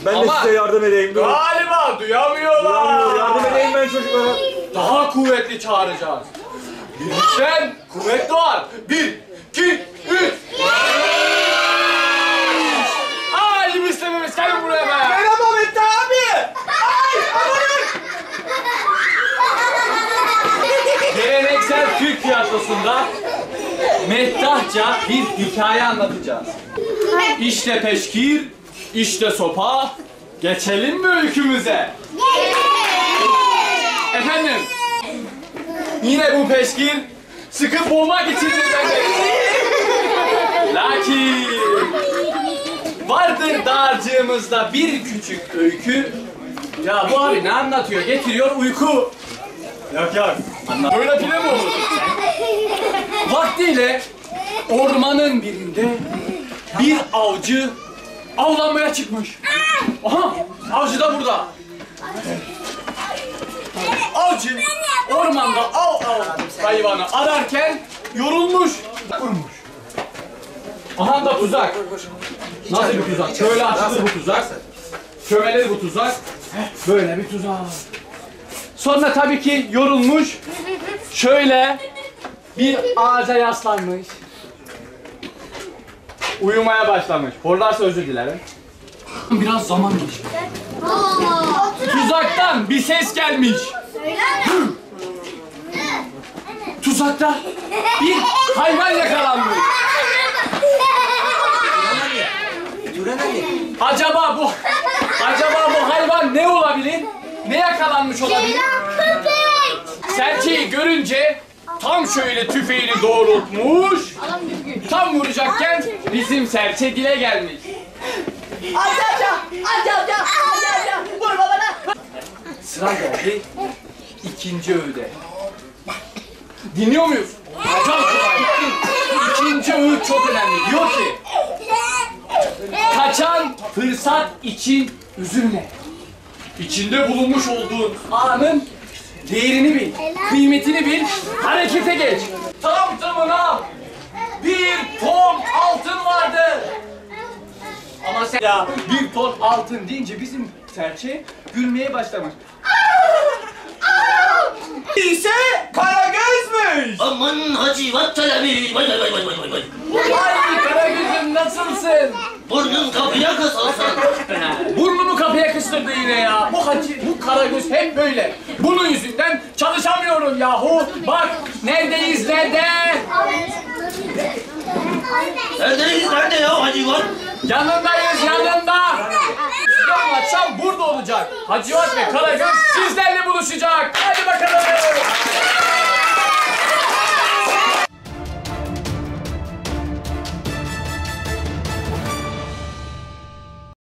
Ben de size yardım edeyim. Durun. Galiba duyamıyorlar. Yardım edeyim ben çocuklara. Daha kuvvetli çağıracağız. Birlikten kuvvet doğar. 1, 2, 3. Ali Müslüm'ümüz gelin buraya be. Merhaba Mete abi. Ay amanın. Geleneksel Türk tiyatrosunda meddahça bir hikaye anlatacağız. İşte peşkir, işte sopa. Geçelim mi öykümüze? Efendim, yine bu peşkir sıkı boğmak içindir bende. Lakin vardır dağarcığımızda bir küçük öykü. Ya bu abi ne anlatıyor? Getiriyor uyku. Yok. Böyle film mi olur? Vaktiyle ormanın birinde bir avcı avlanmaya çıkmış. Aha, avcı da burada. Avcı ormanda av hayvanı ararken yorulmuş. Vurmuş. Aha da tuzak. Nasıl bir tuzak? Şöyle açılır bu tuzak. Kömelir bu tuzak. Böyle bir tuzak. Sonra tabii ki yorulmuş. Şöyle bir ağaca yaslanmış. Uyumaya başlamış. Horlarsa özür dilerim. Biraz zaman geçti. Tuzaktan bir ses gelmiş. Tuzakta bir hayvan yakalanmış. Acaba bu hayvan ne olabilir? Ne yakalanmış olabilir? Serçeyi görünce tam şöyle tüfeğini doğrultmuş. Tam vuracakken bizim serçe dile gelmiş. Amca. Vurma bana. Sıra geldi ikinci öğüde. Dinliyor muyuz? Çok kolay. İkinci öğüt çok önemli. Diyor ki kaçan fırsat için üzülme. İçinde bulunmuş olduğun anın değerini bil, kıymetini bil, harekete geç. Tam tamına bir ton altın vardı. Ama sen ya bir ton altın deyince bizim serçe gülmeye başlamış. İse Karagöz'müş. Aman Hacivat Çelebi, vay. Ay Karagöz'üm nasılsın? Burnun kapıya kısılsın. Burnumu kapıya kıstırdı yine ya. Bu Karagöz hep böyle. Bunun yüzünden çalışamıyorum yahu. Bak neredeyiz nerede? Nerede ya Hacivat? Yanındayız yanında. Size anlatsam burada olacak. Hacivat ve Karagöz siz